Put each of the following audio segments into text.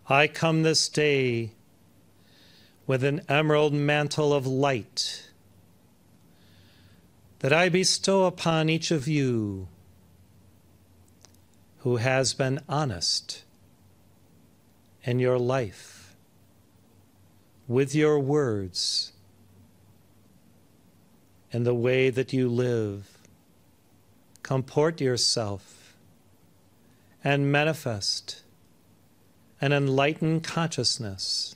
I come this day with an emerald mantle of light that I bestow upon each of you who has been honest in your life, with your words, in the way that you live, comport yourself, and manifest an enlightened consciousness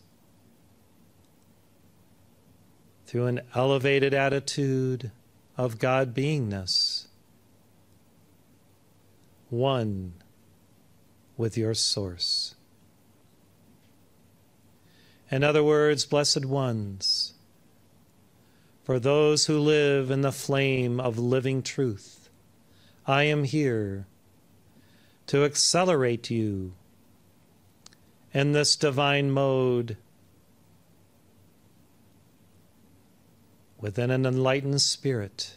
through an elevated attitude of God beingness, one with your source. In other words, blessed ones, for those who live in the flame of living truth, I am here to accelerate you in this divine mode within an enlightened spirit,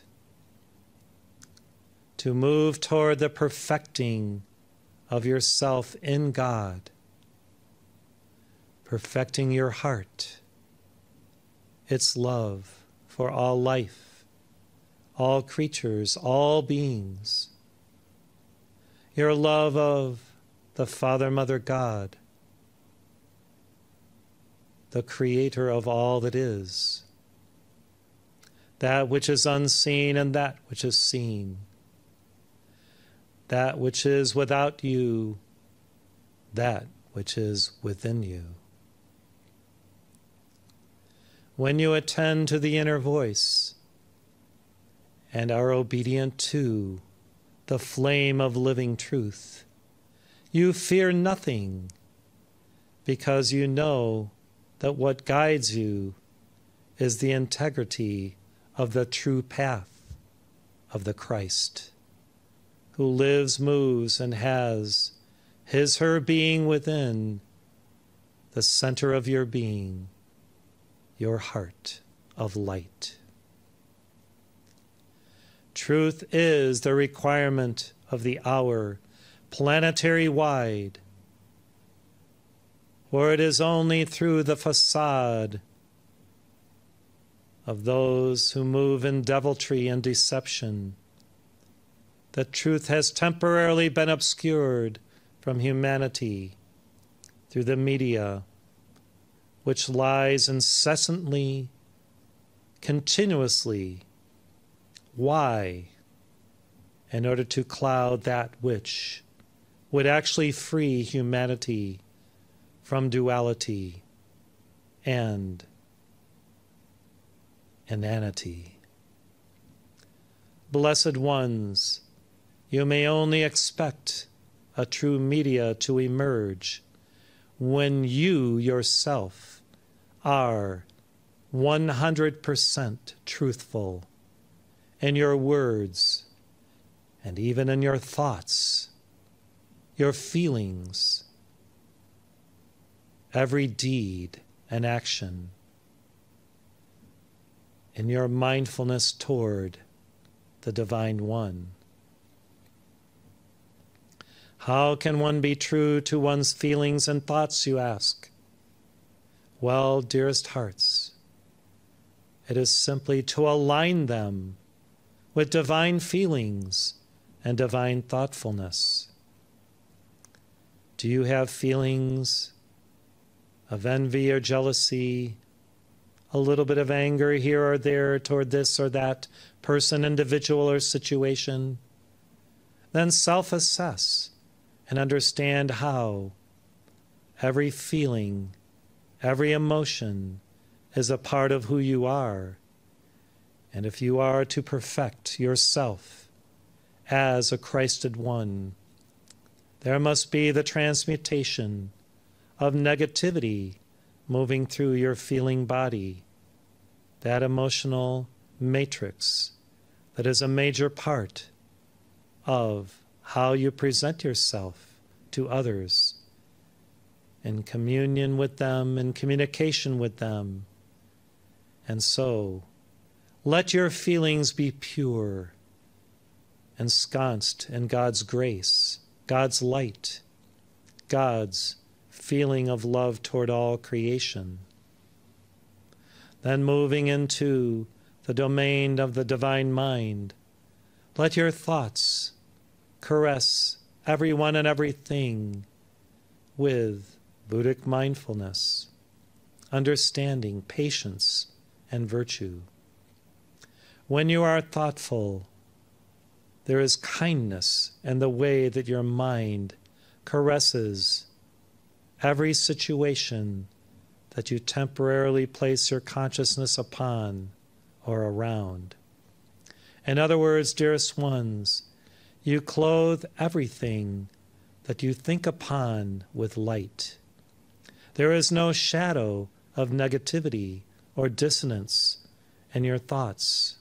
to move toward the perfecting of yourself in God, perfecting your heart, its love for all life, all creatures, all beings, your love of the Father, Mother, God, the Creator of all that is, that which is unseen and that which is seen, that which is without you, that which is within you. When you attend to the inner voice and are obedient to the flame of living truth, you fear nothing, because you know that what guides you is the integrity of the true path of the Christ, who lives, moves, and has his, her being within the center of your being, your heart of light. Truth is the requirement of the hour, planetary-wide, for it is only through the facade of those who move in deviltry and deception that truth has temporarily been obscured from humanity through the media, which lies incessantly, continuously. Why? In order to cloud that which would actually free humanity from duality and inanity. Blessed ones, you may only expect a true media to emerge when you yourself are 100% truthful in your words and even in your thoughts, your feelings, every deed and action, in your mindfulness toward the Divine One. How can one be true to one's feelings and thoughts, you ask? Well, dearest hearts, it is simply to align them with divine feelings and divine thoughtfulness. Do you have feelings of envy or jealousy, a little bit of anger here or there toward this or that person, individual, or situation? Then self-assess and understand how every feeling, every emotion is a part of who you are. And if you are to perfect yourself as a Christed one, there must be the transmutation of negativity moving through your feeling body, that emotional matrix that is a major part of how you present yourself to others, in communion with them, in communication with them. And so, let your feelings be pure, ensconced in God's grace, God's light, God's feeling of love toward all creation. Then moving into the domain of the divine mind, let your thoughts caress everyone and everything with Buddhic mindfulness, understanding, patience, and virtue. When you are thoughtful, there is kindness in the way that your mind caresses every situation that you temporarily place your consciousness upon or around. In other words, dearest ones, you clothe everything that you think upon with light. There is no shadow of negativity or dissonance in your thoughts,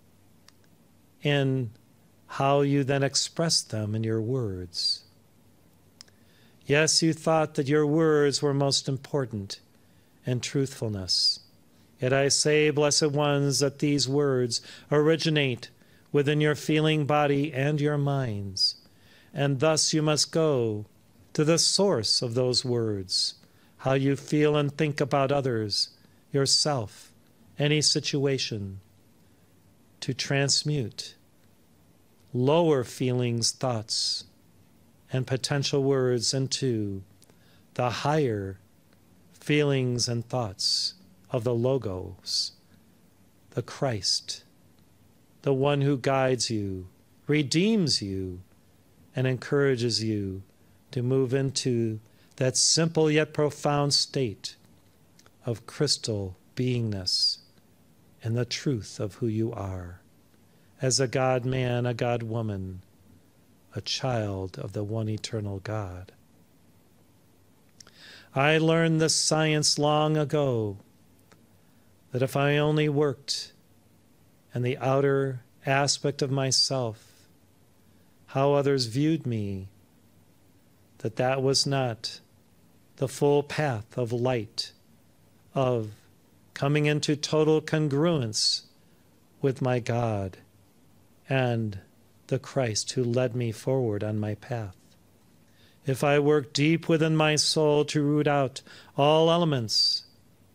in how you then express them in your words. Yes, you thought that your words were most important in truthfulness. Yet I say, blessed ones, that these words originate within your feeling body and your minds, and thus you must go to the source of those words, how you feel and think about others, yourself, any situation, to transmute lower feelings, thoughts, and potential words into the higher feelings and thoughts of the Logos, the Christ, the one who guides you, redeems you, and encourages you to move into that simple yet profound state of crystal beingness and the truth of who you are, as a God-man, a God-woman, a child of the one eternal God. I learned this science long ago, that if I only worked in the outer aspect of myself, how others viewed me, that was not the full path of light, of coming into total congruence with my God and the Christ who led me forward on my path. If I work deep within my soul to root out all elements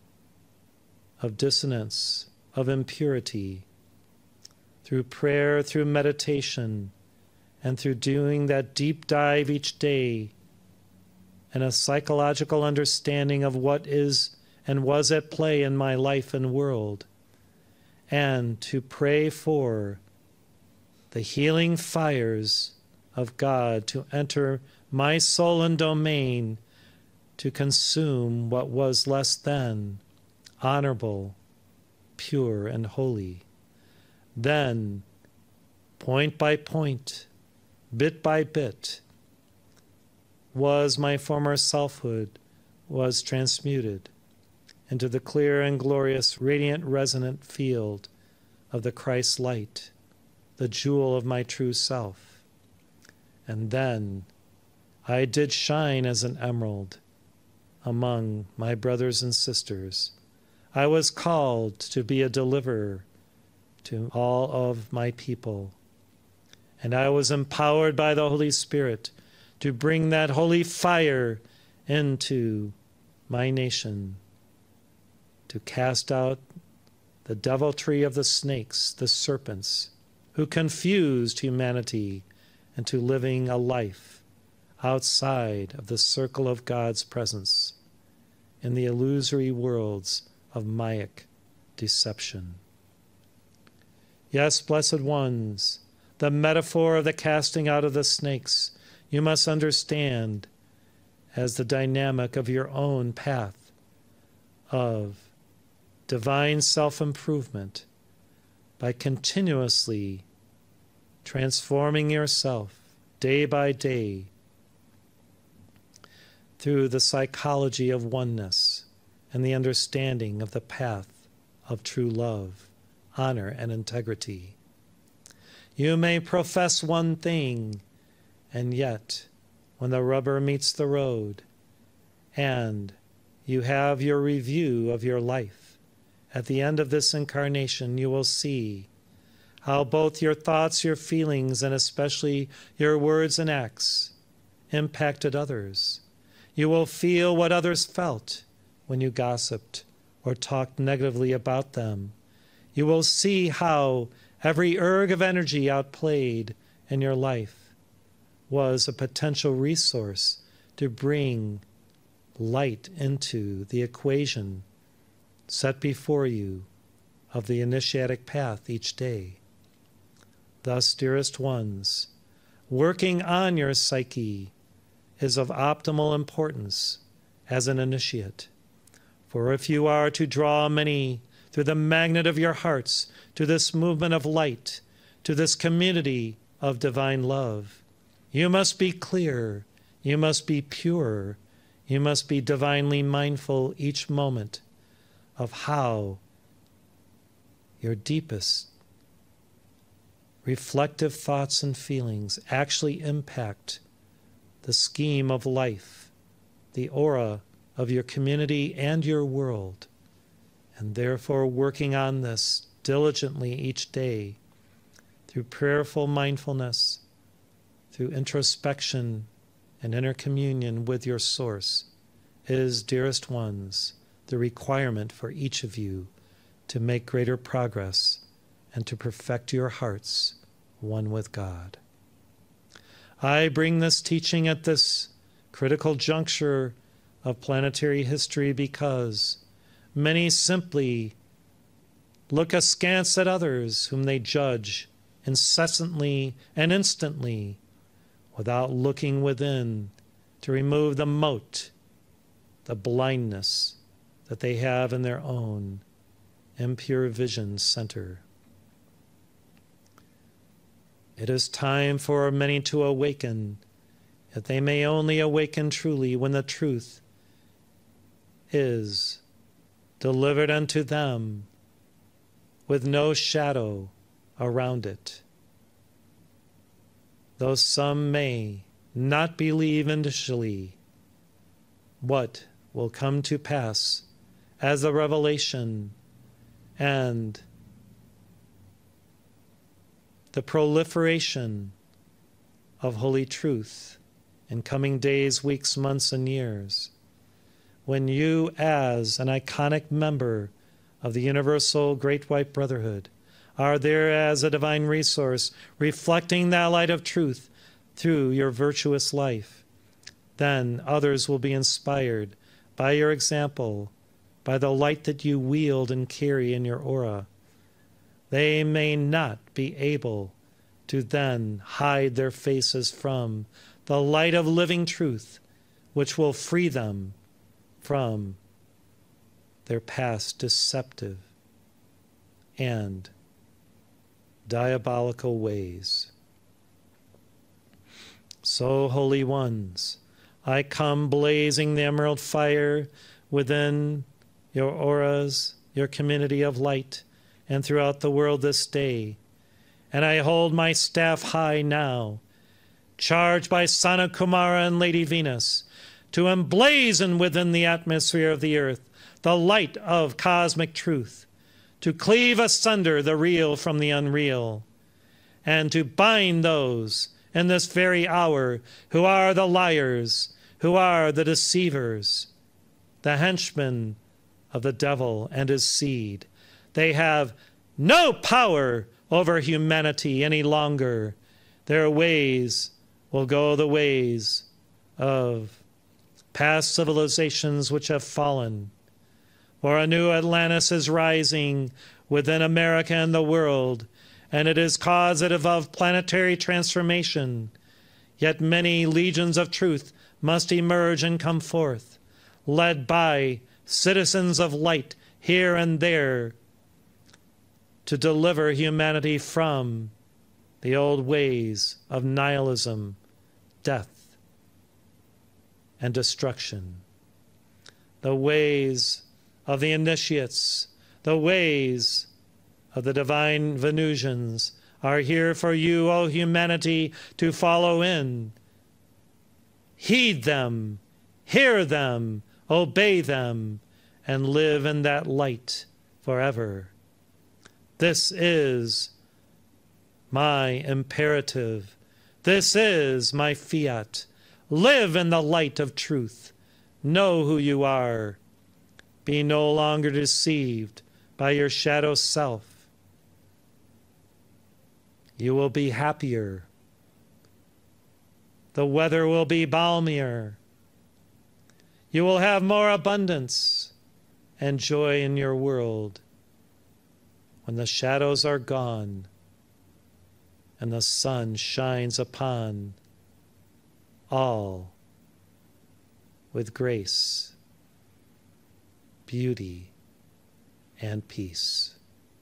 of dissonance, of impurity, through prayer, through meditation, and through doing that deep dive each day, and a psychological understanding of what is and was at play in my life and world, and to pray for the healing fires of God to enter my soul and domain, to consume what was less than honorable, pure, and holy. Then, point by point, bit by bit, was my former selfhood was transmuted into the clear and glorious, radiant, resonant field of the Christ light, the jewel of my true self. And then I did shine as an emerald among my brothers and sisters. I was called to be a deliverer to all of my people. And I was empowered by the Holy Spirit to bring that holy fire into my nation, to cast out the deviltry of the snakes, the serpents, who confused humanity into living a life outside of the circle of God's presence in the illusory worlds of Mayic deception. Yes, blessed ones, the metaphor of the casting out of the snakes you must understand as the dynamic of your own path of divine self-improvement by continuously transforming yourself day by day through the psychology of oneness and the understanding of the path of true love, honor, and integrity. You may profess one thing, and yet, when the rubber meets the road, and you have your review of your life, at the end of this incarnation, you will see how both your thoughts, your feelings, and especially your words and acts impacted others. You will feel what others felt when you gossiped or talked negatively about them. You will see how every erg of energy outplayed in your life was a potential resource to bring light into the equation set before you of the initiatic path each day. Thus, dearest ones, working on your psyche is of optimal importance as an initiate. For if you are to draw many through the magnet of your hearts to this movement of light, to this community of divine love, you must be clear, you must be pure, you must be divinely mindful each moment of how your deepest reflective thoughts and feelings actually impact the scheme of life, the aura of your community and your world, and therefore working on this diligently each day through prayerful mindfulness, through introspection and inner communion with your source is, dearest ones, the requirement for each of you to make greater progress and to perfect your hearts one with God. I bring this teaching at this critical juncture of planetary history because many simply look askance at others whom they judge incessantly and instantly without looking within to remove the mote, the blindness that they have in their own impure vision center. It is time for many to awaken, that they may only awaken truly when the truth is delivered unto them with no shadow around it. Though some may not believe initially what will come to pass as a revelation and the proliferation of holy truth in coming days, weeks, months, and years, when you, as an iconic member of the Universal Great White Brotherhood, are there as a divine resource, reflecting that light of truth through your virtuous life, then others will be inspired by your example, by the light that you wield and carry in your aura. They may not be able to then hide their faces from the light of living truth, which will free them from their past deceptive and diabolical ways. So, holy ones, I come blazing the emerald fire within your auras, your community of light, and throughout the world this day. And I hold my staff high now, charged by Sana Kumara and Lady Venus, to emblazon within the atmosphere of the earth the light of cosmic truth, to cleave asunder the real from the unreal, and to bind those in this very hour who are the liars, who are the deceivers, the henchmen of the devil and his seed. They have no power over humanity any longer. Their ways will go the ways of past civilizations which have fallen. For a new Atlantis is rising within America and the world, and it is causative of planetary transformation. Yet many legions of truth must emerge and come forth, led by citizens of light here and there, to deliver humanity from the old ways of nihilism, death, and destruction. The ways of the initiates, the ways of the divine Venusians are here for you, O humanity, to follow in. Heed them, hear them, obey them, and live in that light forever. This is my imperative. This is my fiat. Live in the light of truth. Know who you are. Be no longer deceived by your shadow self. You will be happier. The weather will be balmier. You will have more abundance and joy in your world when the shadows are gone and the sun shines upon all with grace, beauty, and peace.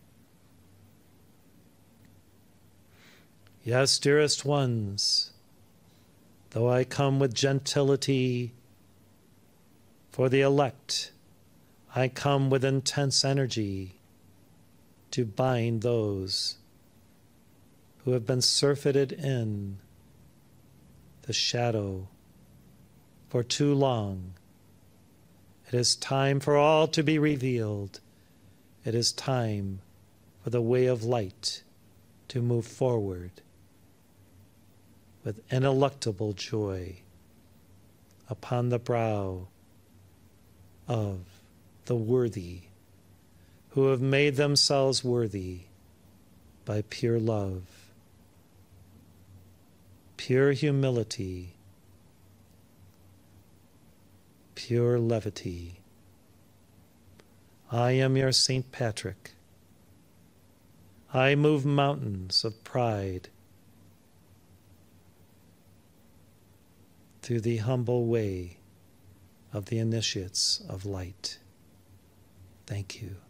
Yes, dearest ones, though I come with gentility for the elect, I come with intense energy to bind those who have been surfeited in the shadow for too long. It is time for all to be revealed. It is time for the way of light to move forward with ineluctable joy upon the brow of the worthy who have made themselves worthy by pure love, pure humility, pure levity. I am your Saint Patrick. I move mountains of pride through the humble way of the initiates of light. Thank you.